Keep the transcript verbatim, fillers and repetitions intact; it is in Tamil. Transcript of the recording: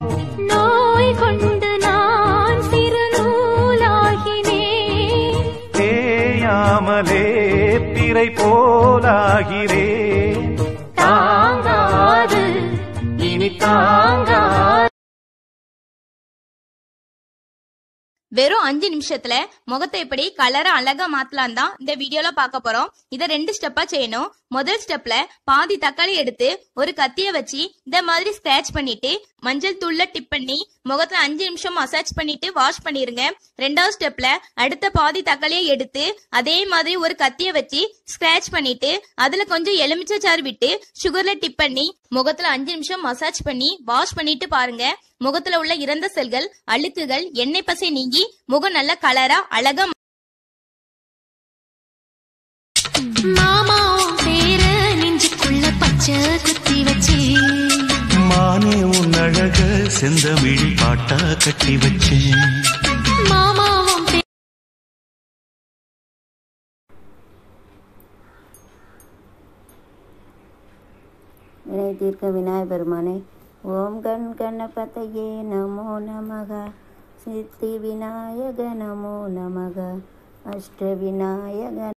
நோய் கொண்டு நான் சிறுநூலாகினேன், தேயாமலே பிறை போலாகிறேன். தாங்காது இனி தாங்காது. வெறும் அஞ்சு நிமிஷத்துல முகத்தை எப்படி கலரை அழகா மாத்தலாம் தான் இந்த வீடியோல பார்க்க போறோம். இத ரெண்டு ஸ்டெப்பா செய்யணும். முதல் ஸ்டெப்ல பாதி தக்காளி எடுத்து ஒரு கத்திய வச்சு இந்த மாதிரி ஸ்கிராச் பண்ணிட்டு மஞ்சள் தூள்ல டிப் பண்ணி முகத்துல அஞ்சு நிமிஷம் மசாஜ் பண்ணிட்டு வாஷ் பண்ணிருங்க. ரெண்டாவது ஸ்டெப்ல அடுத்த பாதி தக்காளியை எடுத்து அதே மாதிரி ஒரு கத்திய வச்சு ஸ்கிராச் பண்ணிட்டு அதுல கொஞ்சம் எலுமிச்சை சாறு விட்டு சுகர்ல டிப் பண்ணி முகத்துல அஞ்சு நிமிஷம் மசாஜ் பண்ணி வாஷ் பண்ணிட்டு பாருங்க. முகத்துல உள்ள இறந்த செல்கள், அழுக்குகள், எண்ணெய் பசை நீங்கி முகம் நல்ல கலரா அழகா. மாமா பேர நெஞ்சுக்குள்ள பச்சை குத்தி வச்சு, மானே உன் அழக செந்தமிழ் பாட்டா கட்டி வச்சேன். மாமாவும் வினை தீர்க்க விநாயக பெருமானே. ஓம் கண் கணபதையே நமோ நமக. சித்தி விநாயக நமோ நமக. அஷ்ட விநாயக